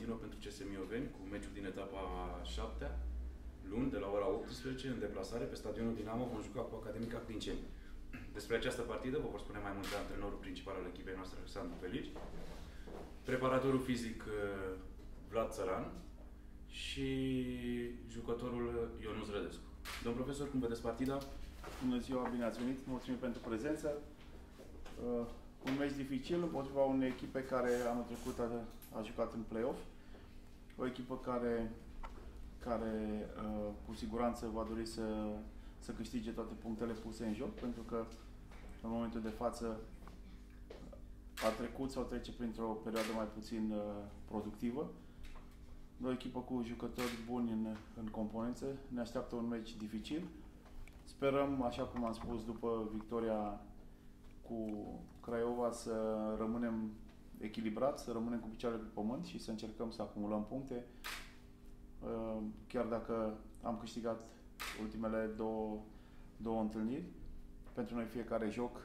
continuă pentru CSM Ioveni cu meciul din etapa 7-a, luni, de la ora 18, în deplasare, pe stadionul Dinamo, vom juca cu Academica Clinceni. Despre această partidă vă vor spune mai multe antrenorul principal al echipei noastre, Alexandru Felici, preparatorul fizic Vlad Țăran și jucătorul Ionuț Rădescu. Domn profesor, cum vedeți partida? Bună ziua, bine ați venit, mulțumim pentru prezență. Un meci dificil împotriva unei echipe care anul trecut a jucat în play-off. O echipă care cu siguranță va dori să câștige toate punctele puse în joc, pentru că în momentul de față a trecut sau trece printr-o perioadă mai puțin productivă. O echipă cu jucători buni în componențe. Ne așteaptă un meci dificil. Sperăm, așa cum am spus, după victoria cu Craiova, să rămânem echilibrați, să rămânem cu picioarele pe pământ și să încercăm să acumulăm puncte. Chiar dacă am câștigat ultimele două întâlniri, pentru noi fiecare joc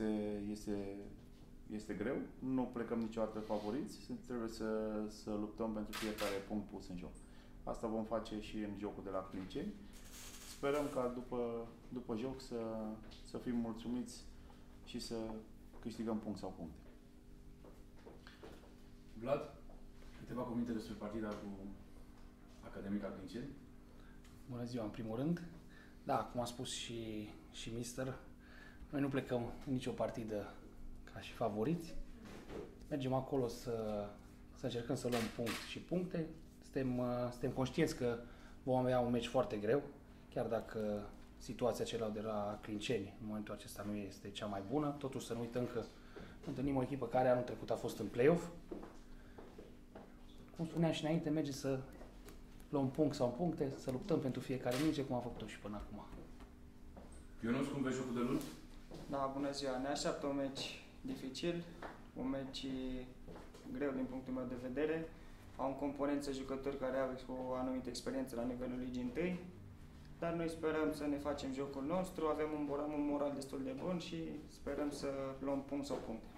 este greu. Nu plecăm niciodată favoriți, trebuie să luptăm pentru fiecare punct pus în joc. Asta vom face și în jocul de la Clinceni. Sperăm ca după joc să fim mulțumiți și să câștigăm punct sau puncte. Vlad, câteva cuvinte despre partida cu Academica Clinceni. Bună ziua, în primul rând. Da, cum a spus și mister, noi nu plecăm în nicio partidă ca și favoriți. Mergem acolo să încercăm să luăm punct și puncte. Suntem conștienți că vom avea un meci foarte greu, chiar dacă situația celor de la Clinceni în momentul acesta nu este cea mai bună. Totuși să nu uităm că întâlnim o echipă care anul trecut a fost în play-off. Cum spuneam și înainte, merge să luăm punct sau puncte, să luptăm pentru fiecare minge, cum am făcut-o și până acum. Ionuț, cum vezi jocul de luni? Da, bună ziua. Ne așteaptă un meci dificil, un meci greu din punctul meu de vedere. Au în componență jucători care au o anumită experiență la nivelul Ligii 1, dar noi sperăm să ne facem jocul nostru, avem un moral destul de bun și sperăm să luăm punct sau puncte.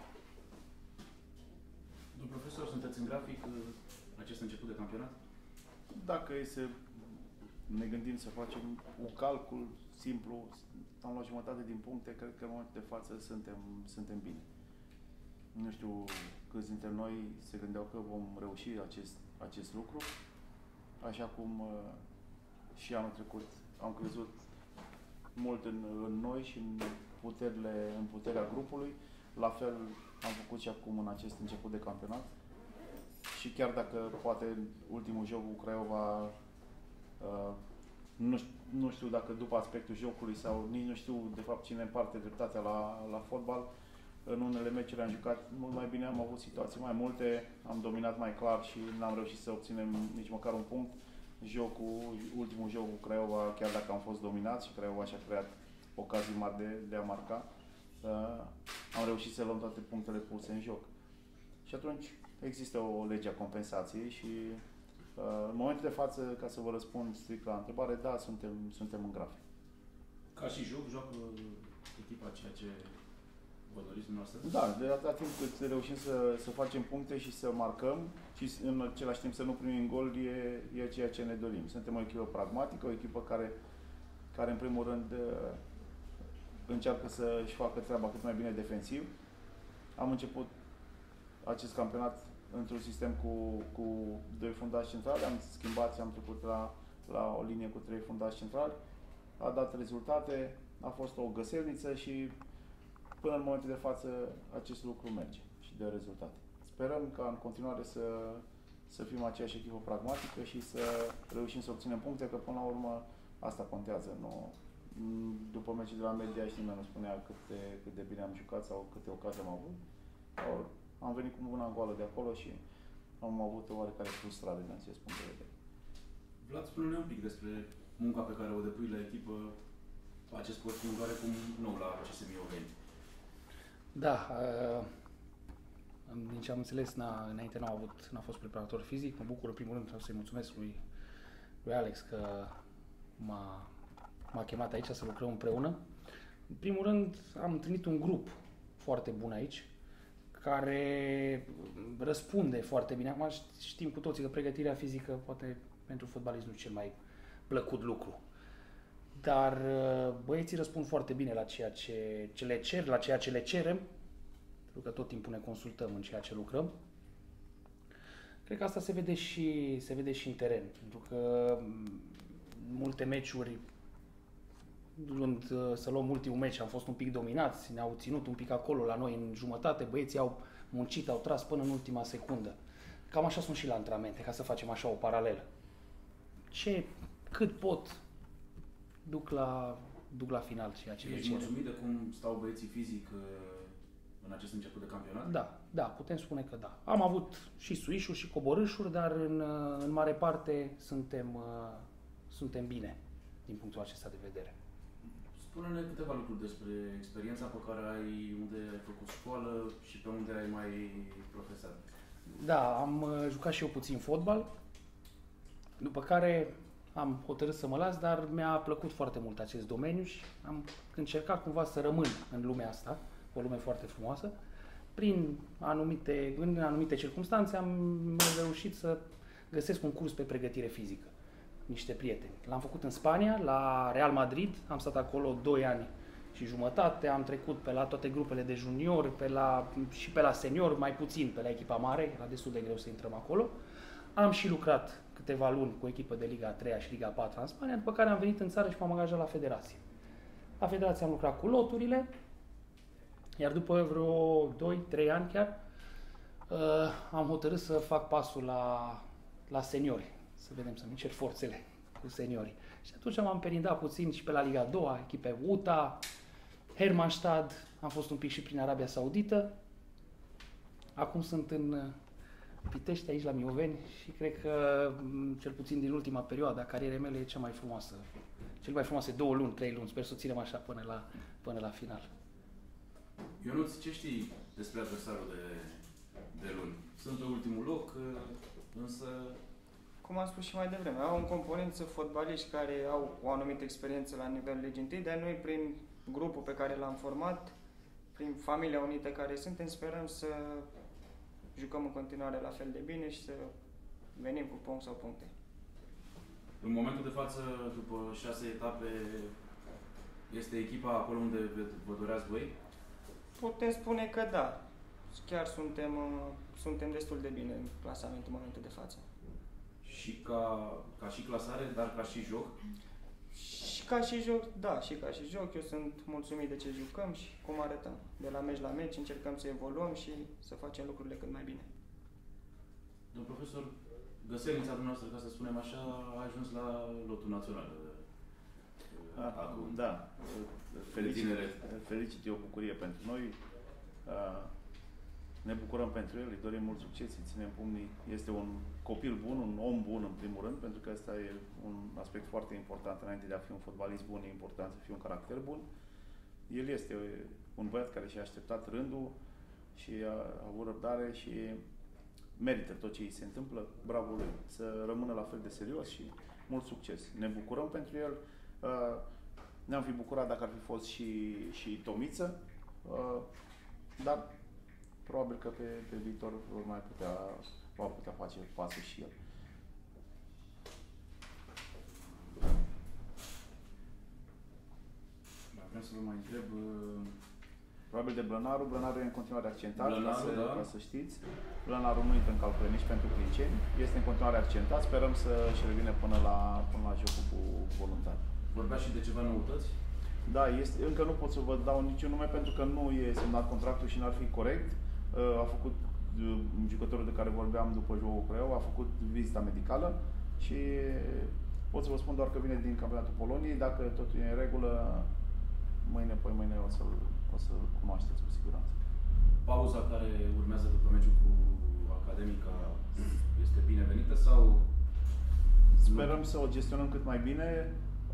Domnul profesor, sunteți în grafic acest început de campionat? Dacă ne gândim să facem un calcul simplu, am luat jumătate din puncte, cred că în momentul de față suntem bine. Nu știu câți dintre noi se gândeau că vom reuși acest lucru. Așa cum și anul trecut am crezut mult în noi și în puterea grupului. La fel am făcut și acum în acest început de campionat. Și chiar dacă poate ultimul joc cu Craiova, nu știu dacă după aspectul jocului sau nici nu știu de fapt cine împarte dreptatea la fotbal, în unele meciuri am jucat mult mai bine, am avut situații mai multe, am dominat mai clar și n-am reușit să obținem nici măcar un punct. Ultimul joc cu Craiova, chiar dacă am fost dominat și Craiova și-a creat ocazii mari de a marca, am reușit să luăm toate punctele puse în joc. Și atunci există o lege a compensației și în momentul de față, ca să vă răspund strict la întrebare, da, suntem în grafic. Ca și joacă echipa ceea ce vă doriți dumneavoastră? Da, de atâta timp cât reușim să facem puncte și să marcăm și în același timp să nu primim gol, e ceea ce ne dorim. Suntem o echipă pragmatică, o echipă care în primul rând încearcă să-și facă treaba cât mai bine defensiv. Am început acest campionat într-un sistem cu 2 fundași centrali, am schimbat și am trecut la o linie cu 3 fundași centrali. A dat rezultate, a fost o găselniță și până în momentul de față acest lucru merge și dă rezultate. Sperăm ca în continuare să fim aceeași echipă pragmatică și să reușim să obținem puncte, că până la urmă asta contează. După meciul de la Media și nimeni nu spunea cât de bine am jucat sau câte ocazii am avut. Am venit cu mâna goală de acolo și am avut o oarecare frustrare din acest punct de vedere. Vlad, spune-ne un pic despre munca pe care o depui la echipă, acest post fiind oarecum nou la CSM Ioveni. Da, din ce am înțeles, înainte n-a fost preparator fizic. Mă bucur, în primul rând, vreau să-i mulțumesc lui Alex că m-a chemat aici să lucrăm împreună. În primul rând, am întâlnit un grup foarte bun aici, care răspunde foarte bine. Acum știm cu toții că pregătirea fizică poate pentru fotbalist nu e cel mai plăcut lucru. Dar băieții răspund foarte bine la ceea ce le cer, la ceea ce le cerem, pentru că tot timpul ne consultăm în ceea ce lucrăm. Cred că asta se vede și în teren, pentru că multe meciuri, să luăm ultimul meci, am fost un pic dominați, ne-au ținut un pic acolo la noi în jumătate, băieții au muncit, au tras până în ultima secundă. Cam așa sunt și la antrenamente, ca să facem așa o paralelă. Cât pot, duc la final ceea ce le Ești cerem. mulțumit de cum stau băieții fizic în acest început de campionat? Da, putem spune că da. Am avut și suișuri și coborâșuri, dar în mare parte suntem bine din punctul acesta de vedere. Spune-ne câteva lucruri despre experiența pe care unde ai făcut școală și pe unde ai mai profesat. Da, am jucat și eu puțin fotbal, după care am hotărât să mă las, dar mi-a plăcut foarte mult acest domeniu și am încercat cumva să rămân în lumea asta, o lume foarte frumoasă. În anumite circunstanțe am reușit să găsesc un curs pe pregătire fizică. Niște prieteni. L-am făcut în Spania, la Real Madrid, am stat acolo 2 ani și jumătate, am trecut pe la toate grupele de juniori, și pe la senior, mai puțin pe la echipa mare, era destul de greu să intrăm acolo. Am și lucrat câteva luni cu o echipă de Liga 3 și Liga 4 în Spania, după care am venit în țară și m-am angajat la federație. La federație am lucrat cu loturile, iar după vreo 2-3 ani chiar, am hotărât să fac pasul la seniori, să vedem, să-mi cer forțele cu seniorii. Și atunci m-am perindat puțin și pe la Liga 2, echipe UTA, Hermannstad, am fost un pic și prin Arabia Saudită. Acum sunt în Pitești, aici la Mioveni, și cred că, cel puțin din ultima perioadă a carierei mele, e cea mai frumoasă. Cel mai frumoase 2 luni, 3 luni, sper să o ținem așa până la final. Ionuț, ce știi despre adversarul de luni? Sunt pe ultimul loc, însă... Cum am spus și mai devreme, au în componență fotbaliști care au o anumită experiență la nivelul Ligii 1, dar noi, prin grupul pe care l-am format, prin familia unită care suntem, sperăm să jucăm în continuare la fel de bine și să venim cu punct sau puncte. În momentul de față, după 6 etape, este echipa acolo unde vă doreați voi? Putem spune că da. Chiar suntem destul de bine în clasament în momentul de față. Și ca și clasare, dar ca și joc? Și ca și joc, da, și ca și joc. Eu sunt mulțumit de ce jucăm și cum arătăm. De la meci la meci încercăm să evoluăm și să facem lucrurile cât mai bine. Domnul profesor, găselnița dumneavoastră, ca să spunem așa, a ajuns la lotul național. Acum. Da. Felicit, e o bucurie pentru noi. Ne bucurăm pentru el, îi dorim mult succes, îi ținem pumnii. Este un copil bun, un om bun în primul rând, pentru că ăsta e un aspect foarte important. Înainte de a fi un fotbalist bun, e important să fie un caracter bun. El este un băiat care și-a așteptat rândul și a avut răbdare și merită tot ce îi se întâmplă. Bravo lui! Să rămână la fel de serios și mult succes. Ne bucurăm pentru el. Ne-am fi bucurat dacă ar fi fost și Tomiță, dar probabil că pe viitor va putea face pasul și el. Vreau să vă mai întreb... Probabil de Blănaru. Blănaru e în continuare accentat, ca să știți. Blănaru nu intră în calcule nici pentru Clinceni. Este în continuare accentat. Sperăm să își revină până la jocul cu Voluntari. Vorbea și de ceva noutăți? Da, încă nu pot să vă dau niciun nume pentru că nu e semnat contractul și n-ar fi corect. A făcut, jucătorul de care vorbeam după jocul cu eu, a făcut vizita medicală și pot să vă spun doar că vine din campionatul Poloniei. Dacă totul e în regulă, mâine o să-l cunoașteți cu siguranță. Pauza care urmează după meciul cu Academica este binevenită sau... Sperăm să o gestionăm cât mai bine.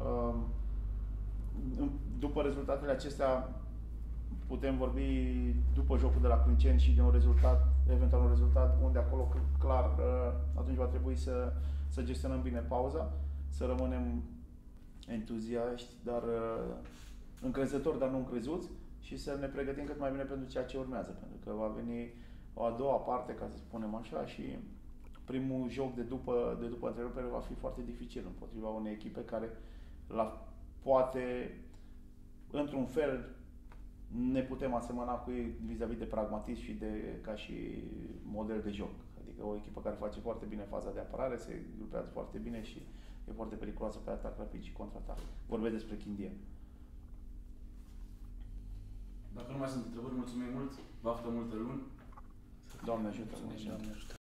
După rezultatele acestea putem vorbi după jocul de la Clinceni și de eventual un rezultat bun de acolo, clar, atunci va trebui să gestionăm bine pauza, să rămânem entuziaști, dar încrezători, dar nu încrezuți și să ne pregătim cât mai bine pentru ceea ce urmează, pentru că va veni o a doua parte, ca să spunem așa, și primul joc de după întrerupere va fi foarte dificil împotriva unei echipe care poate, într-un fel, ne putem asemăna cu ei vis-a-vis de pragmatism și ca și model de joc. Adică o echipă care face foarte bine faza de apărare, se grupează foarte bine și e foarte periculoasă pe atac rapid și contraatac. Vorbesc despre Chindia. Dacă nu mai sunt întrebări, mulțumim mult, baftă multă luni. Doamne ajută! Doamne ajută!